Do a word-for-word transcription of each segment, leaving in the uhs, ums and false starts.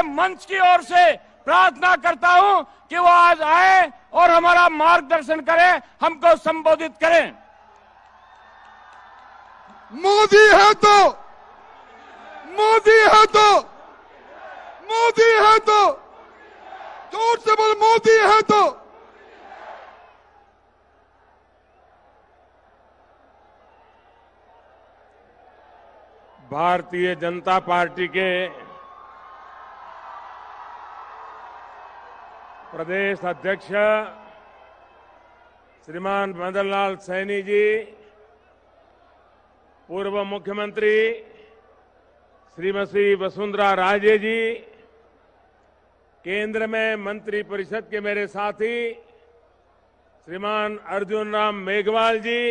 मंच की ओर से प्रार्थना करता हूं कि वो आज आए और हमारा मार्गदर्शन करें, हमको संबोधित करें। मोदी है तो मोदी है तो मोदी है तो जोर से बोल, मोदी है तो। भारतीय जनता पार्टी के प्रदेश अध्यक्ष श्रीमान मदन लाल सैनी जी, पूर्व मुख्यमंत्री श्रीमती वसुंधरा राजे जी, केंद्र में मंत्रिपरिषद के मेरे साथी श्रीमान अर्जुन राम मेघवाल जी,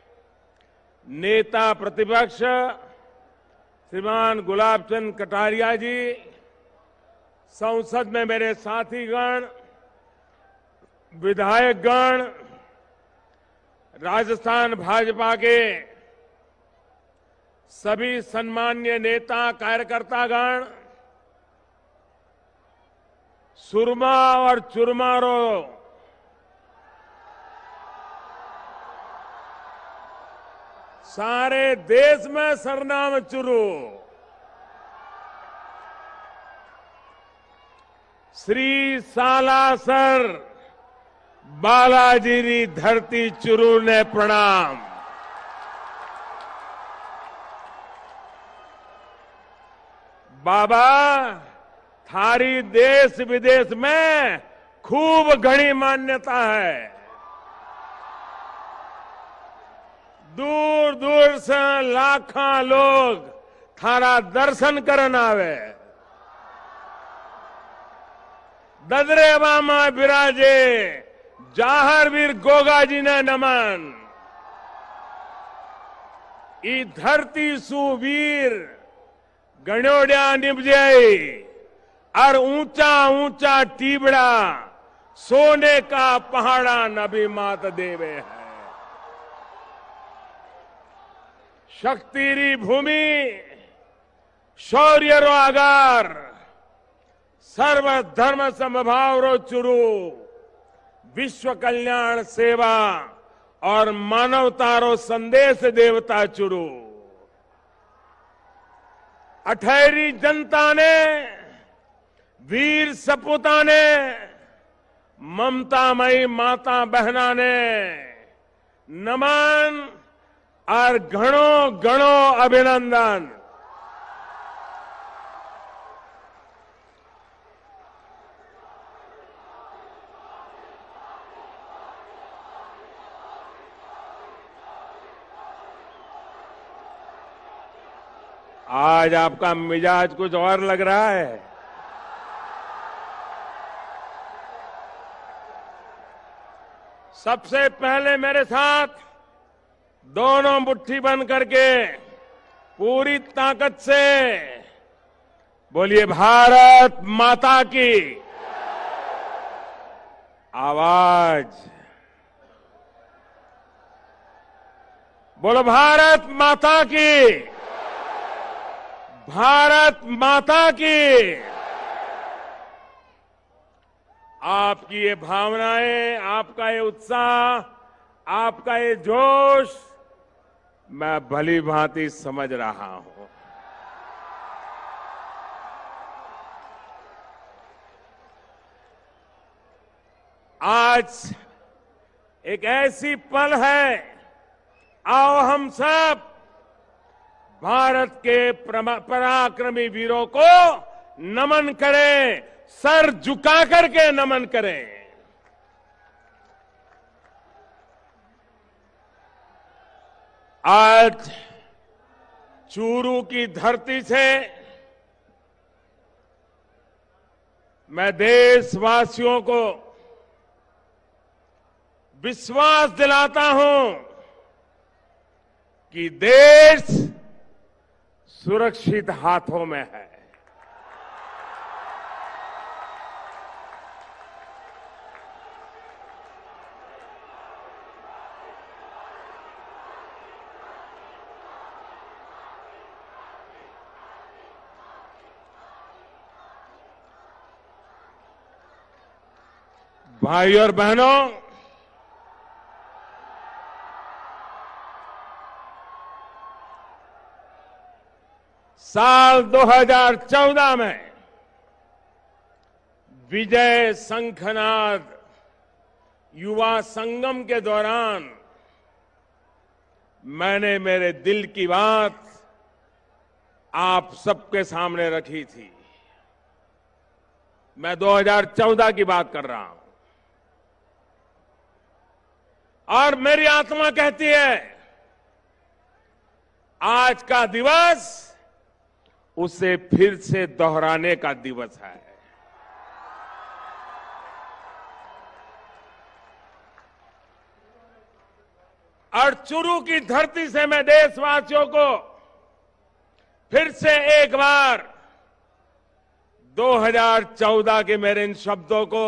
नेता प्रतिपक्ष श्रीमान गुलाब चंद कटारिया जी, संसद में मेरे साथीगण, विधायकगण, राजस्थान भाजपा के सभी सम्मान्य नेता कार्यकर्तागण, सुरमा और चुरमारों, सारे देश में सरनाम चुरू, श्री सालासर बालाजी री धरती चुरू ने प्रणाम। बाबा थारी देश विदेश में खूब घनी मान्यता है। दूर दूर से लाखों लोग थारा दर्शन करन आवे। ददरेवा में बिराजे जाहरवीर गोगाजी ने नमन। ई धरती सुवीर गणोड्या निपजे और ऊंचा ऊंचा टीबड़ा सोने का पहाड़ा नबी मात देवे है। शक्तिरी भूमि शौर्य रो आगार, सर्व धर्म समभाव रो चुरू, विश्व कल्याण सेवा और मानवता रो संदेश देवता चुरू। अठहरी जनता ने, वीर सपूता ने, ममतामयी माता बहना ने नमन और घणो घणो अभिनंदन। आज आपका मिजाज कुछ और लग रहा है। सबसे पहले मेरे साथ दोनों मुट्ठी बंद करके पूरी ताकत से बोलिए, भारत माता की आवाज। बोलो भारत माता की, भारत माता की। आपकी ये भावनाएं, आपका ये उत्साह, आपका ये जोश मैं भली भांति समझ रहा हूं। आज एक ऐसी पल है, आओ हम सब भारत के पराक्रमी वीरों को नमन करें, सर झुका करके नमन करें। आज चूरू की धरती से मैं देशवासियों को विश्वास दिलाता हूं कि देश सुरक्षित हाथों में है। भाई और बहनों, साल दो हज़ार चौदह में विजय शंखनाद युवा संगम के दौरान मैंने मेरे दिल की बात आप सबके सामने रखी थी। मैं दो हज़ार चौदह की बात कर रहा हूं और मेरी आत्मा कहती है आज का दिवस उसे फिर से दोहराने का दिवस है। और चुरू की धरती से मैं देशवासियों को फिर से एक बार दो हज़ार चौदह के मेरे इन शब्दों को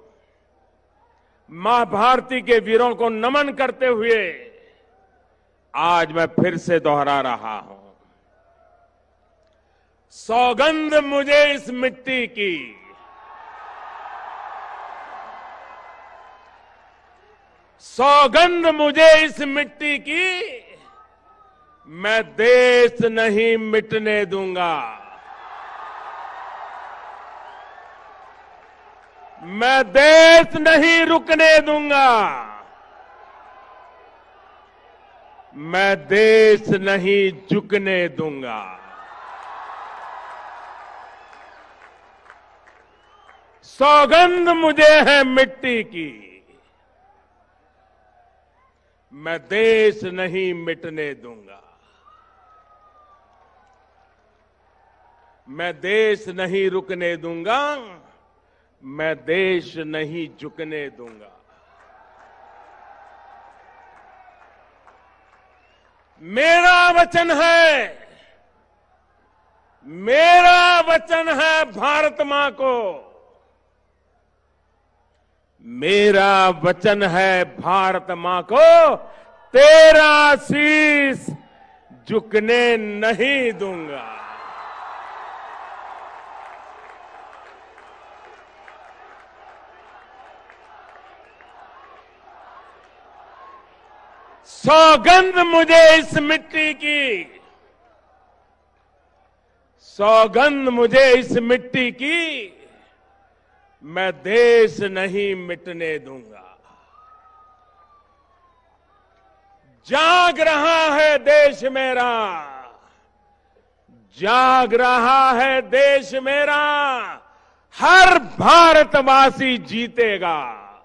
मां भारती के वीरों को नमन करते हुए आज मैं फिर से दोहरा रहा हूं। सौगंध मुझे इस मिट्टी की, सौगंध मुझे इस मिट्टी की, मैं देश नहीं मिटने दूंगा। मैं देश नहीं रुकने दूंगा। मैं देश नहीं झुकने दूंगा। सौगंध मुझे है मिट्टी की, मैं देश नहीं मिटने दूंगा। मैं देश नहीं रुकने दूंगा। मैं देश नहीं झुकने दूंगा। मेरा वचन है, मेरा वचन है भारत मां को, मेरा वचन है भारत मां को, तेरा शीश झुकने नहीं दूंगा। सौगंध मुझे इस मिट्टी की, सौगंध मुझे इस मिट्टी की, मैं देश नहीं मिटने दूंगा। जाग रहा है देश मेरा, जाग रहा है देश मेरा, हर भारतवासी जीतेगा।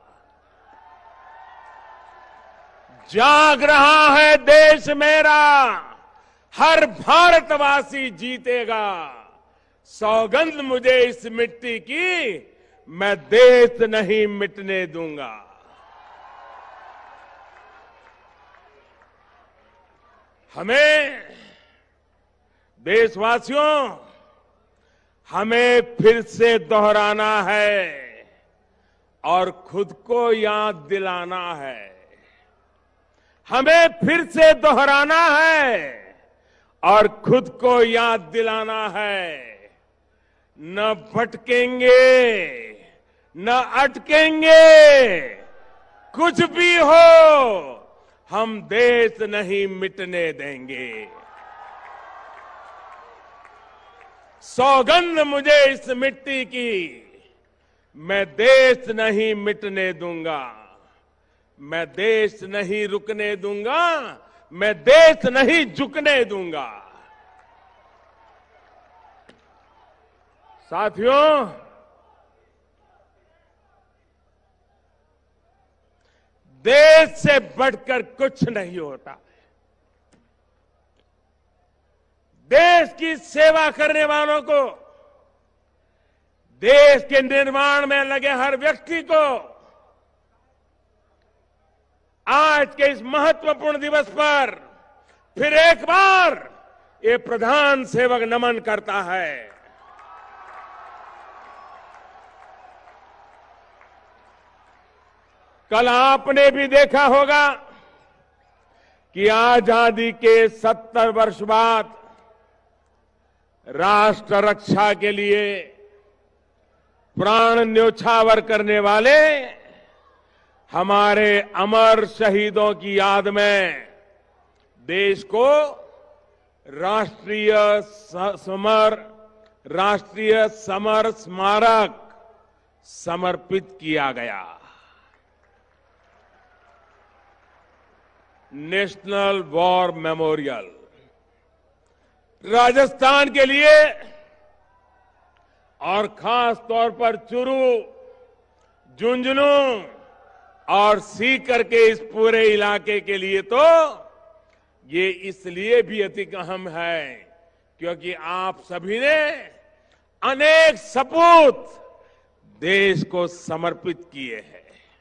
जाग रहा है देश मेरा, हर भारतवासी जीतेगा। सौगंध मुझे इस मिट्टी की, मैं देश नहीं मिटने दूंगा। हमें देशवासियों, हमें फिर से दोहराना है और खुद को याद दिलाना है। हमें फिर से दोहराना है और खुद को याद दिलाना है। न भटकेंगे, न अटकेंगे, कुछ भी हो हम देश नहीं मिटने देंगे। सौगंध मुझे इस मिट्टी की, मैं देश नहीं मिटने दूंगा। मैं देश नहीं रुकने दूंगा। मैं देश नहीं झुकने दूंगा। साथियों, देश से बढ़कर कुछ नहीं होता। देश की सेवा करने वालों को, देश के निर्माण में लगे हर व्यक्ति को आज के इस महत्वपूर्ण दिवस पर फिर एक बार ये प्रधान सेवक नमन करता है। कल आपने भी देखा होगा कि आजादी के सत्तर वर्ष बाद राष्ट्र रक्षा के लिए प्राण न्योछावर करने वाले हमारे अमर शहीदों की याद में देश को राष्ट्रीय स- समर राष्ट्रीय समर स्मारक समर्पित किया गया। नेशनल वॉर मेमोरियल राजस्थान के लिए और खास तौर पर चुरू, झुंझुनू और सीकर के इस पूरे इलाके के लिए तो ये इसलिए भी अति अहम है क्योंकि आप सभी ने अनेक सपूत देश को समर्पित किए हैं।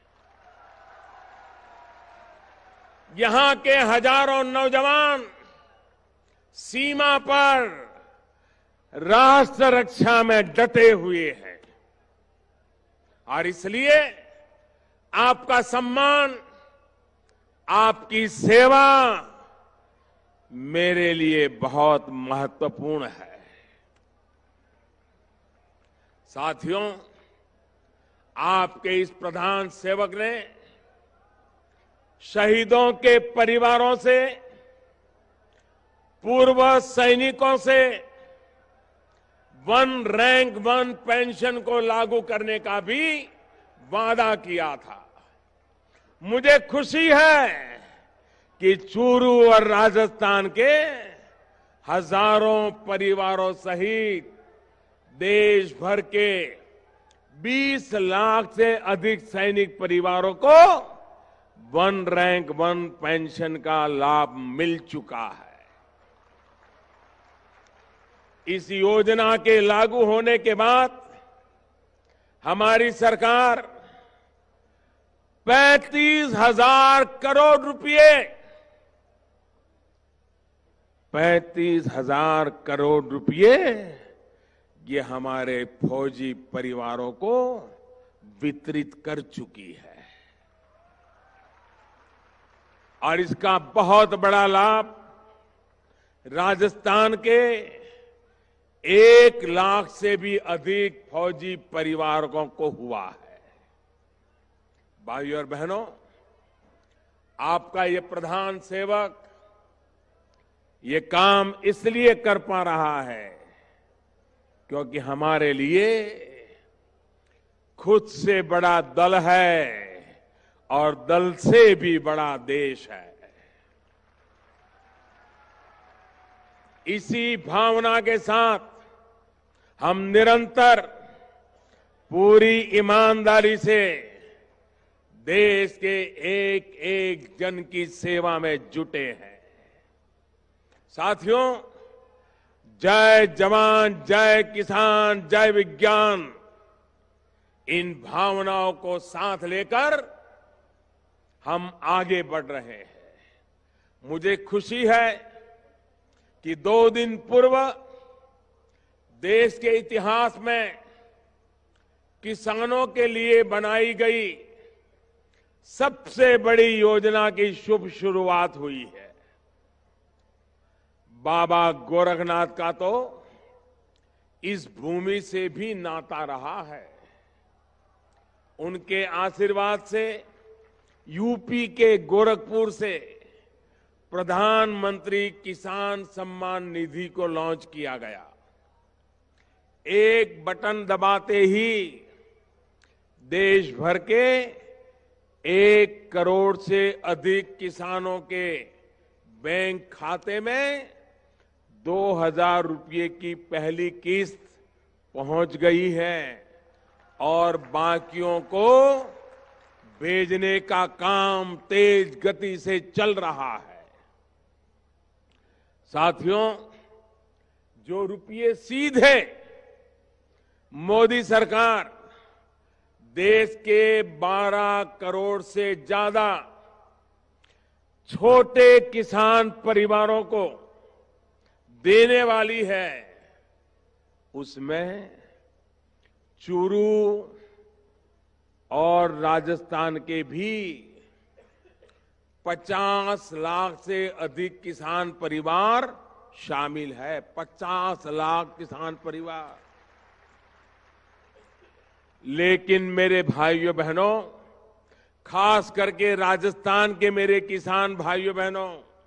यहां के हजारों नौजवान सीमा पर राष्ट्र रक्षा में डटे हुए हैं और इसलिए आपका सम्मान, आपकी सेवा मेरे लिए बहुत महत्वपूर्ण है। साथियों, आपके इस प्रधान सेवक ने शहीदों के परिवारों से, पूर्व सैनिकों से वन रैंक वन पेंशन को लागू करने का भी वादा किया था। मुझे खुशी है कि चूरू और राजस्थान के हजारों परिवारों सहित देश भर के बीस लाख से अधिक सैनिक परिवारों को वन रैंक वन पेंशन का लाभ मिल चुका है। इस योजना के लागू होने के बाद हमारी सरकार पैंतीस हजार करोड़ रुपए पैंतीस हजार करोड़ रुपए ये हमारे फौजी परिवारों को वितरित कर चुकी है और इसका बहुत बड़ा लाभ राजस्थान के एक लाख से भी अधिक फौजी परिवारों को हुआ है। भाइयों और बहनों, आपका ये प्रधान सेवक ये काम इसलिए कर पा रहा है क्योंकि हमारे लिए खुद से बड़ा दल है और दल से भी बड़ा देश है। इसी भावना के साथ हम निरंतर पूरी ईमानदारी से देश के एक एक जन की सेवा में जुटे हैं। साथियों, जय जवान, जय किसान, जय विज्ञान, इन भावनाओं को साथ लेकर हम आगे बढ़ रहे हैं। मुझे खुशी है कि दो दिन पूर्व देश के इतिहास में किसानों के लिए बनाई गई सबसे बड़ी योजना की शुभ शुरुआत हुई है। बाबा गोरखनाथ का तो इस भूमि से भी नाता रहा है। उनके आशीर्वाद से यूपी के गोरखपुर से प्रधानमंत्री किसान सम्मान निधि को लॉन्च किया गया। एक बटन दबाते ही देश भर के एक करोड़ से अधिक किसानों के बैंक खाते में दो हजार रुपये की पहली किस्त पहुंच गई है और बाकियों को भेजने का काम तेज गति से चल रहा है। साथियों, जो रुपये सीधे मोदी सरकार देश के बारह करोड़ से ज्यादा छोटे किसान परिवारों को देने वाली है, उसमें चूरू और राजस्थान के भी पचास लाख से अधिक किसान परिवार शामिल है। पचास लाख किसान परिवार। लेकिन मेरे भाइयों बहनों, खास करके राजस्थान के मेरे किसान भाइयों बहनों,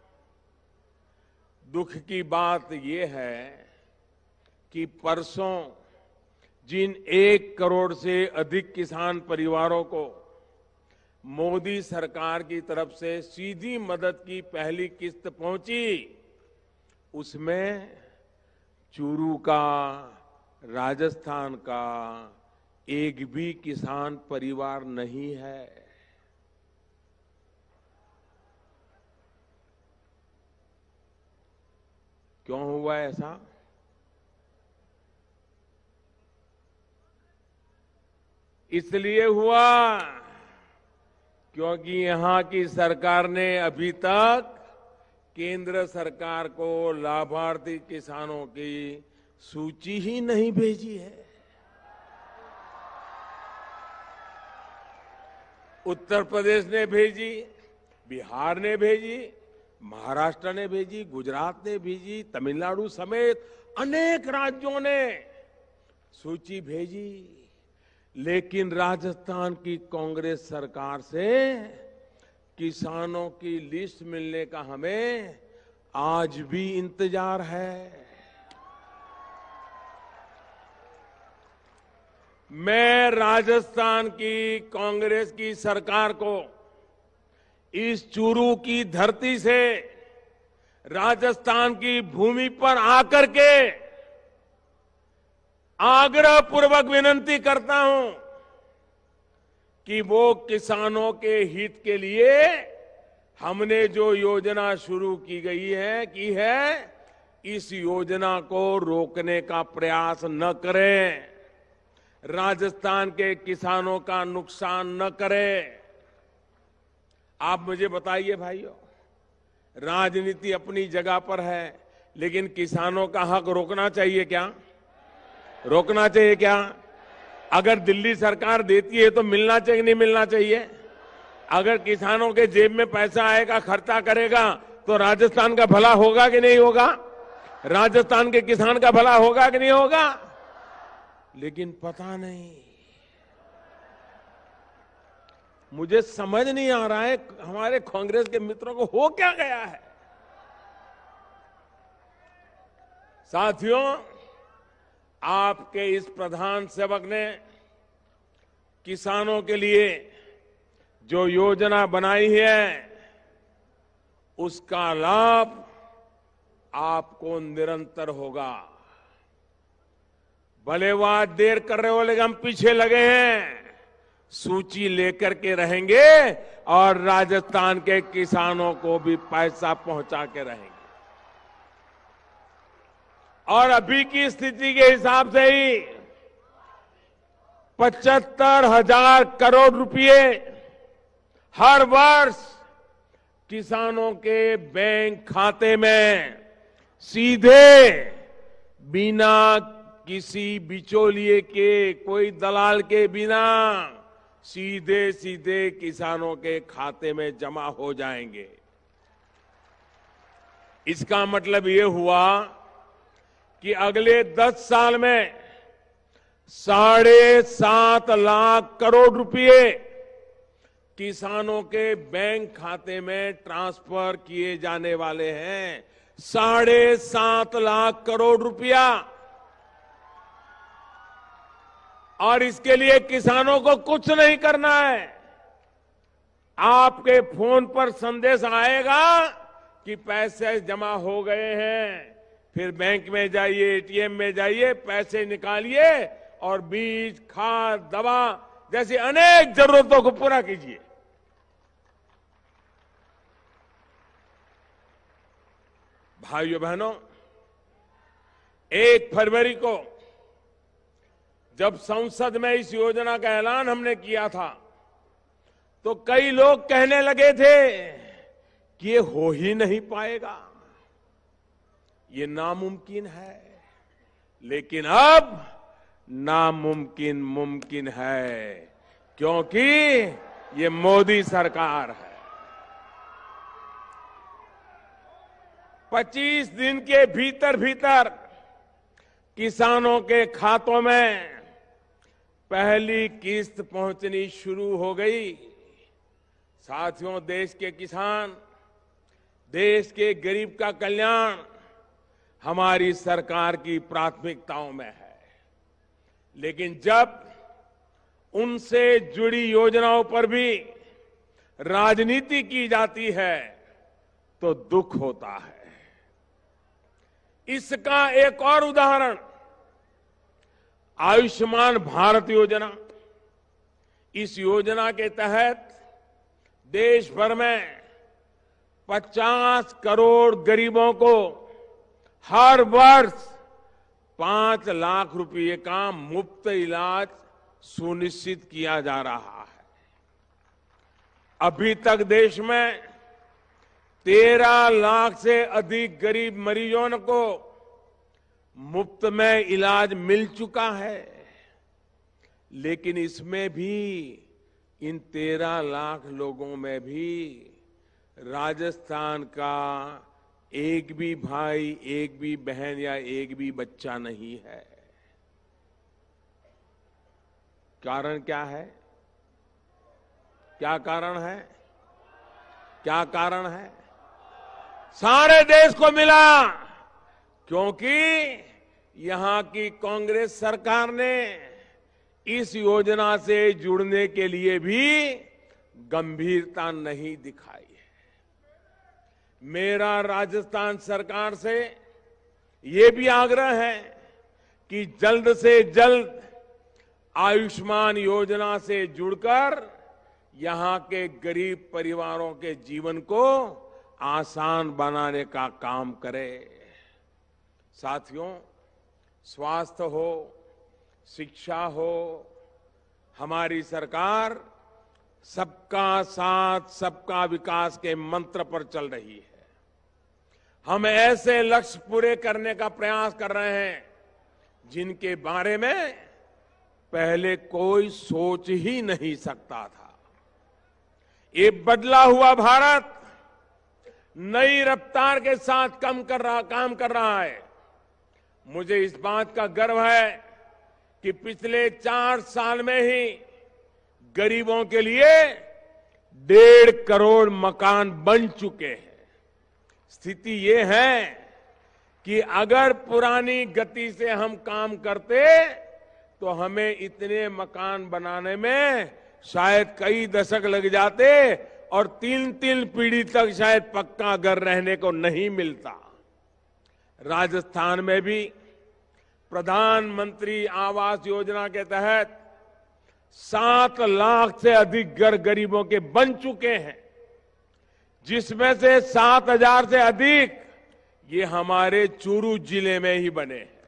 दुख की बात यह है कि परसों जिन एक करोड़ से अधिक किसान परिवारों को मोदी सरकार की तरफ से सीधी मदद की पहली किस्त पहुंची, उसमें चूरू का, राजस्थान का एक भी किसान परिवार नहीं है। क्यों हुआ ऐसा? इसलिए हुआ क्योंकि यहां की सरकार ने अभी तक केंद्र सरकार को लाभार्थी किसानों की सूची ही नहीं भेजी है। उत्तर प्रदेश ने भेजी, बिहार ने भेजी, महाराष्ट्र ने भेजी, गुजरात ने भेजी, तमिलनाडु समेत अनेक राज्यों ने सूची भेजी, लेकिन राजस्थान की कांग्रेस सरकार से किसानों की लिस्ट मिलने का हमें आज भी इंतजार है। मैं राजस्थान की कांग्रेस की सरकार को इस चूरू की धरती से, राजस्थान की भूमि पर आकर के आग्रह पूर्वक विनती करता हूं कि वो किसानों के हित के लिए हमने जो योजना शुरू की गई है की है, इस योजना को रोकने का प्रयास न करें, राजस्थान के किसानों का नुकसान न करें। आप मुझे बताइए भाइयों, राजनीति अपनी जगह पर है, लेकिन किसानों का हक रोकना चाहिए क्या? रोकना चाहिए क्या? अगर दिल्ली सरकार देती है तो मिलना चाहिए नहीं मिलना चाहिए? अगर किसानों के जेब में पैसा आएगा, खर्चा करेगा, तो राजस्थान का भला होगा कि नहीं होगा? राजस्थान के किसान का भला होगा कि नहीं होगा? लेकिन पता नहीं, मुझे समझ नहीं आ रहा है हमारे कांग्रेस के मित्रों को हो क्या गया है। साथियों, आपके इस प्रधान सेवक ने किसानों के लिए जो योजना बनाई है, उसका लाभ आपको निरंतर होगा। भले वो आज देर कर रहे हो, लेकिन हम पीछे लगे हैं, सूची लेकर के रहेंगे और राजस्थान के किसानों को भी पैसा पहुंचा के रहेंगे। और अभी की स्थिति के हिसाब से ही पचहत्तर हजार करोड़ रुपए हर वर्ष किसानों के बैंक खाते में सीधे, बिना किसी बिचौलिए के, कोई दलाल के बिना, सीधे सीधे किसानों के खाते में जमा हो जाएंगे। इसका मतलब ये हुआ कि अगले दस साल में साढ़े सात लाख करोड़ रुपए किसानों के बैंक खाते में ट्रांसफर किए जाने वाले हैं। साढ़े सात लाख करोड़ रुपया। और इसके लिए किसानों को कुछ नहीं करना है। आपके फोन पर संदेश आएगा कि पैसे जमा हो गए हैं, फिर बैंक में जाइए, एटीएम में जाइए, पैसे निकालिए और बीज, खाद, दवा जैसी अनेक जरूरतों को पूरा कीजिए। भाइयों बहनों, एक फरवरी को जब संसद में इस योजना का ऐलान हमने किया था, तो कई लोग कहने लगे थे कि ये हो ही नहीं पाएगा, ये नामुमकिन है। लेकिन अब नामुमकिन मुमकिन है, क्योंकि ये मोदी सरकार है। पच्चीस दिन के भीतर भीतर किसानों के खातों में पहली किस्त पहुंचनी शुरू हो गई। साथियों, देश के किसान, देश के गरीब का कल्याण हमारी सरकार की प्राथमिकताओं में है। लेकिन जब उनसे जुड़ी योजनाओं पर भी राजनीति की जाती है तो दुख होता है। इसका एक और उदाहरण आयुष्मान भारत योजना। इस योजना के तहत देश भर में पचास करोड़ गरीबों को हर वर्ष पांच लाख रुपए का मुफ्त इलाज सुनिश्चित किया जा रहा है। अभी तक देश में तेरह लाख से अधिक गरीब मरीजों को मुफ्त में इलाज मिल चुका है। लेकिन इसमें भी इन तेरह लाख लोगों में भी राजस्थान का एक भी भाई, एक भी बहन या एक भी बच्चा नहीं है। कारण क्या है? क्या कारण है? क्या कारण है? सारे देश को मिला क्योंकि यहां की कांग्रेस सरकार ने इस योजना से जुड़ने के लिए भी गंभीरता नहीं दिखाई है। मेरा राजस्थान सरकार से ये भी आग्रह है कि जल्द से जल्द आयुष्मान योजना से जुड़कर यहां के गरीब परिवारों के जीवन को आसान बनाने का काम करे। साथियों, स्वास्थ्य हो, शिक्षा हो, हमारी सरकार सबका साथ सबका विकास के मंत्र पर चल रही है। हम ऐसे लक्ष्य पूरे करने का प्रयास कर रहे हैं जिनके बारे में पहले कोई सोच ही नहीं सकता था। ये बदला हुआ भारत नई रफ्तार के साथ कम कर रहा काम कर रहा है। मुझे इस बात का गर्व है कि पिछले चार साल में ही गरीबों के लिए डेढ़ करोड़ मकान बन चुके हैं। स्थिति ये है कि अगर पुरानी गति से हम काम करते तो हमें इतने मकान बनाने में शायद कई दशक लग जाते और तीन तीन पीढ़ी तक शायद पक्का घर रहने को नहीं मिलता। राजस्थान में भी प्रधानमंत्री आवास योजना के तहत सात लाख से अधिक घर गरीबों के बन चुके हैं, जिसमें से सात हजार से अधिक ये हमारे चूरू जिले में ही बने हैं।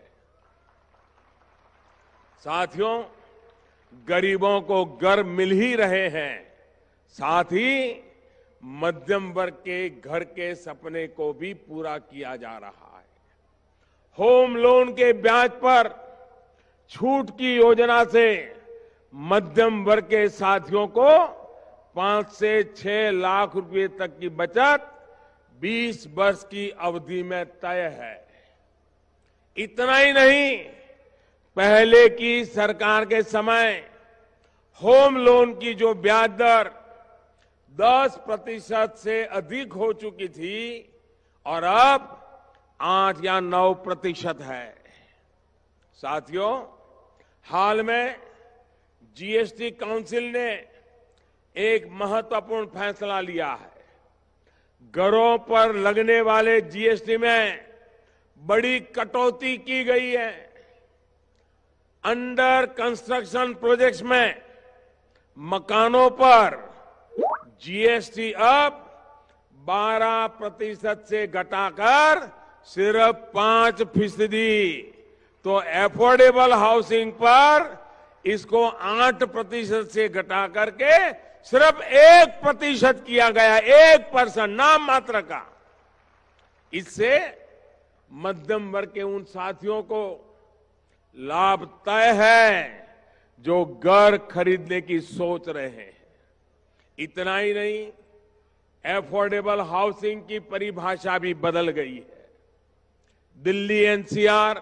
साथियों, गरीबों को घर मिल ही रहे हैं, साथ ही मध्यम वर्ग के घर के सपने को भी पूरा किया जा रहा है। होम लोन के ब्याज पर छूट की योजना से मध्यम वर्ग के साथियों को पांच से छह लाख रुपए तक की बचत बीस वर्ष की अवधि में तय है। इतना ही नहीं, पहले की सरकार के समय होम लोन की जो ब्याज दर दस प्रतिशत से अधिक हो चुकी थी और अब आठ या नौ प्रतिशत है। साथियों, हाल में जीएसटी काउंसिल ने एक महत्वपूर्ण फैसला लिया है। घरों पर लगने वाले जीएसटी में बड़ी कटौती की गई है। अंडर कंस्ट्रक्शन प्रोजेक्ट्स में मकानों पर जीएसटी अब बारह प्रतिशत से घटाकर सिर्फ पांच फीसदी, तो एफोर्डेबल हाउसिंग पर इसको आठ प्रतिशत से घटा करके सिर्फ एक प्रतिशत किया गया, एक परसेंट नाम मात्र का। इससे मध्यम वर्ग के उन साथियों को लाभ तय है जो घर खरीदने की सोच रहे हैं। इतना ही नहीं, एफोर्डेबल हाउसिंग की परिभाषा भी बदल गई है। दिल्ली एनसीआर,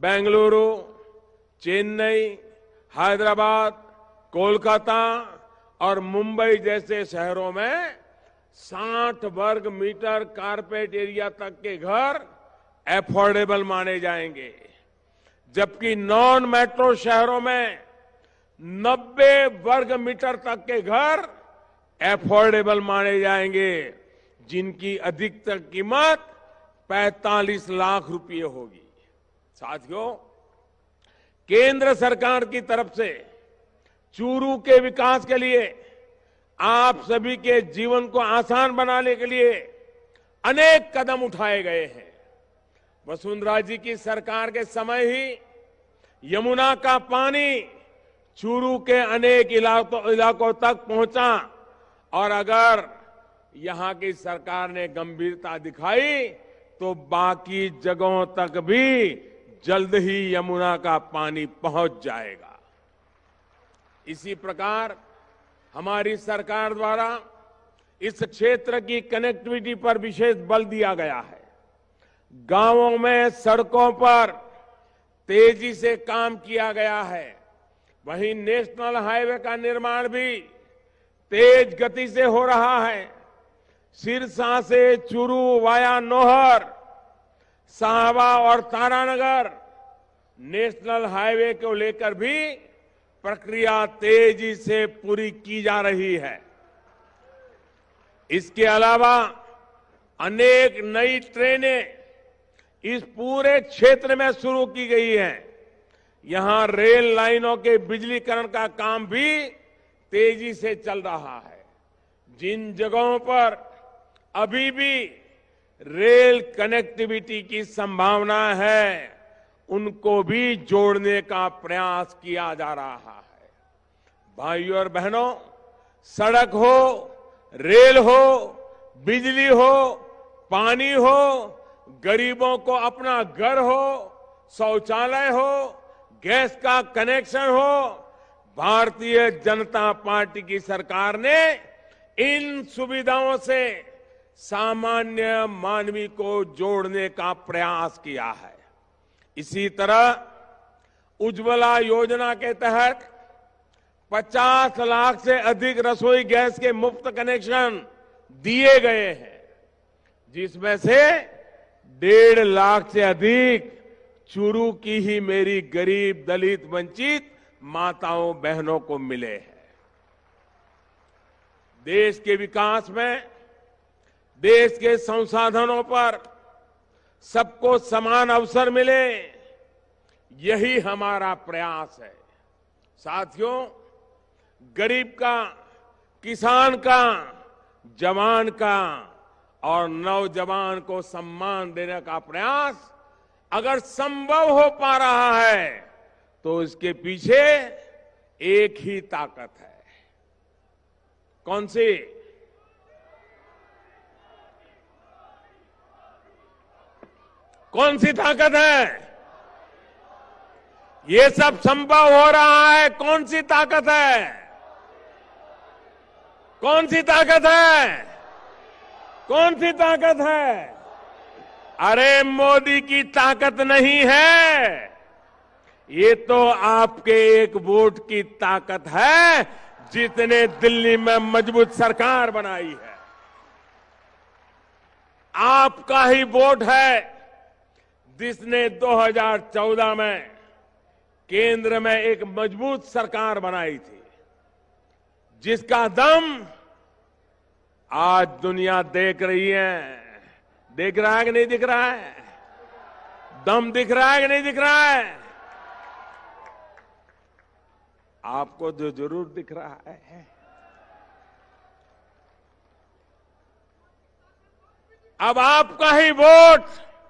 बेंगलुरु, चेन्नई, हैदराबाद, कोलकाता और मुंबई जैसे शहरों में साठ वर्ग मीटर कारपेट एरिया तक के घर एफोर्डेबल माने जाएंगे, जबकि नॉन मेट्रो शहरों में नब्बे वर्ग मीटर तक के घर एफोर्डेबल माने जाएंगे, जिनकी अधिकतम कीमत पैंतालीस लाख रुपए होगी। साथियों, केंद्र सरकार की तरफ से चूरू के विकास के लिए, आप सभी के जीवन को आसान बनाने के लिए अनेक कदम उठाए गए हैं। वसुंधरा जी की सरकार के समय ही यमुना का पानी चूरू के अनेक इलाकों इलाकों तक पहुंचा और अगर यहां की सरकार ने गंभीरता दिखाई तो बाकी जगहों तक भी जल्द ही यमुना का पानी पहुंच जाएगा। इसी प्रकार हमारी सरकार द्वारा इस क्षेत्र की कनेक्टिविटी पर विशेष बल दिया गया है। गांवों में सड़कों पर तेजी से काम किया गया है। वहीं नेशनल हाईवे का निर्माण भी तेज गति से हो रहा है। सिरसा से चूरू वाया नोहर, साहबा और तारानगर नेशनल हाईवे को लेकर भी प्रक्रिया तेजी से पूरी की जा रही है। इसके अलावा अनेक नई ट्रेनें इस पूरे क्षेत्र में शुरू की गई हैं। यहां रेल लाइनों के बिजलीकरण का काम भी तेजी से चल रहा है। जिन जगहों पर अभी भी रेल कनेक्टिविटी की संभावना है, उनको भी जोड़ने का प्रयास किया जा रहा है। भाइयों और बहनों, सड़क हो, रेल हो, बिजली हो, पानी हो, गरीबों को अपना घर हो, शौचालय हो, गैस का कनेक्शन हो, भारतीय जनता पार्टी की सरकार ने इन सुविधाओं से सामान्य मानवी को जोड़ने का प्रयास किया है। इसी तरह उज्ज्वला योजना के तहत पचास लाख से अधिक रसोई गैस के मुफ्त कनेक्शन दिए गए हैं, जिसमें से डेढ़ लाख से अधिक चूरू की ही मेरी गरीब, दलित, वंचित माताओं बहनों को मिले हैं। देश के विकास में देश के संसाधनों पर सबको समान अवसर मिले, यही हमारा प्रयास है। साथियों, गरीब का, किसान का, जवान का और नौजवान को सम्मान देने का प्रयास अगर संभव हो पा रहा है तो इसके पीछे एक ही ताकत है। कौन सी? कौन सी ताकत है? ये सब संभव हो रहा है, कौन सी ताकत है? कौन सी ताकत है? कौन सी ताकत है? अरे मोदी की ताकत नहीं है, ये तो आपके एक वोट की ताकत है, जितने दिल्ली में मजबूत सरकार बनाई है। आपका ही वोट है जिसने दो हज़ार चौदह में केंद्र में एक मजबूत सरकार बनाई थी, जिसका दम आज दुनिया देख रही है। देख रहा है कि नहीं दिख रहा है? दम दिख रहा है कि नहीं दिख रहा है? आपको जो जरूर दिख रहा है। अब आपका ही वोट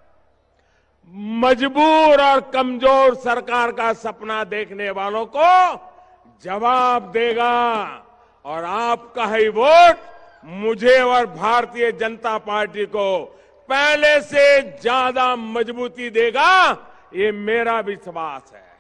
मजबूर और कमजोर सरकार का सपना देखने वालों को जवाब देगा, और आपका ही वोट मुझे और भारतीय जनता पार्टी को पहले से ज्यादा मजबूती देगा, ये मेरा विश्वास है।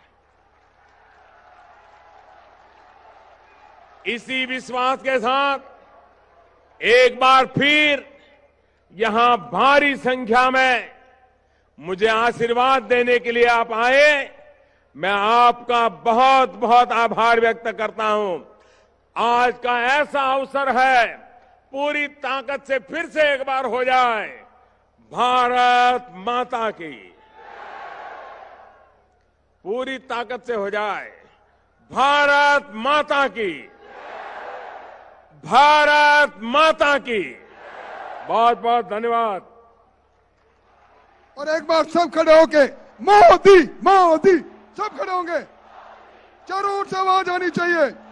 इसी विश्वास के साथ एक बार फिर यहां भारी संख्या में मुझे आशीर्वाद देने के लिए आप आए, मैं आपका बहुत बहुत आभार व्यक्त करता हूं। आज का ऐसा अवसर है, पूरी ताकत से फिर से एक बार हो जाए, भारत माता की, पूरी ताकत से हो जाए, भारत माता की, भारत माता की। बहुत बहुत धन्यवाद। और एक बार सब खड़े होके मोदी मोदी, सब खड़े होंगे, चारों ओर से आवाज आनी चाहिए।